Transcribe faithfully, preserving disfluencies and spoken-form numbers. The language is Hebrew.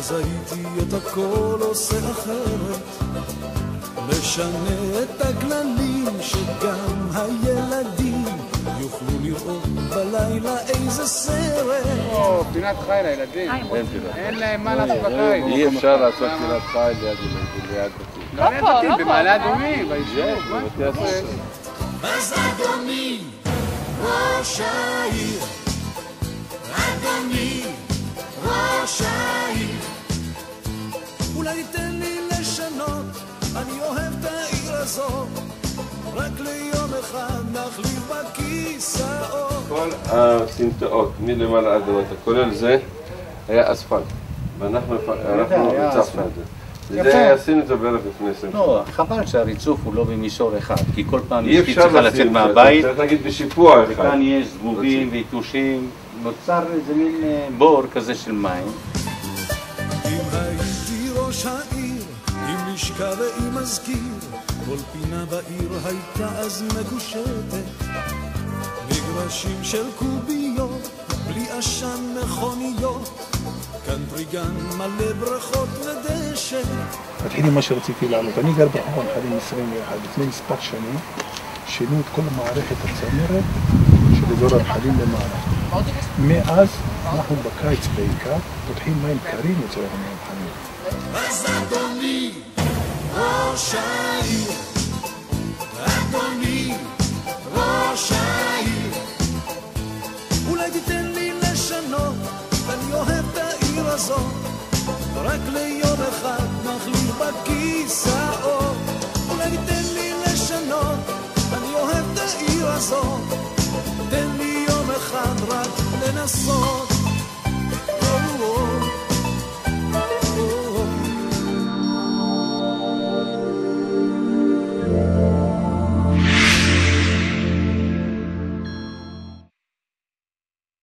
אז הייתי את הכל עושה אחרת, משנה את הכללים שגם הילדים יוכלו לראות בלילה איזה סרט. או, פינת חי לילדים. אין להם מה לעשות בחי. אי אפשר לעשות פינת חי ליד בתים. לא ליד בתים, במעלה אדומים, ביישוב. אז אדוני ראש העיר, אדוני ראש העיר, אולי תן לי לשנות, אני אוהב את העיר הזאת, רק ליום אחד נחליף בכיסאות. כל הסמטאות מלמעלה עד למטה, כולל זה, היה אספלט, ואנחנו ריצפנו את זה. זה עשינו את זה בערך לפני עשרים שנה. לא, חבל שהריצוף הוא לא במישור אחד, כי כל פעם אי אשתי אפשר צריכה לצאת לשים, מהבית, צריך להגיד בשיפוע אחד. וכאן יש זבובים ויתושים, נוצר איזה מין בור כזה של מים. אם הייתי ראש העיר, עם לשכה ועם מזכיר, כל פינה בעיר הייתה אז מגושטת, מגרשים של קוביות, בלי עשן מכוניות, קנטריגן מלא ברכות ודשא. מתחיל עם מה שרציתי לעלות. אני גר ברחוב הנחלים עשרים ואחת, לפני מספר שנים שינו את כל מערכת הצנרת של אזור הנחלים למעלה. מאז אנחנו בקיץ בעיקר פותחים מים קרים אצל הנחלים. אז אדוני ראש העיר, אדוני ראש העיר, אולי תיתן לי לשנות, אני אוהב את העיר הזאת, רק ליום אחד נחליף בכיסאות.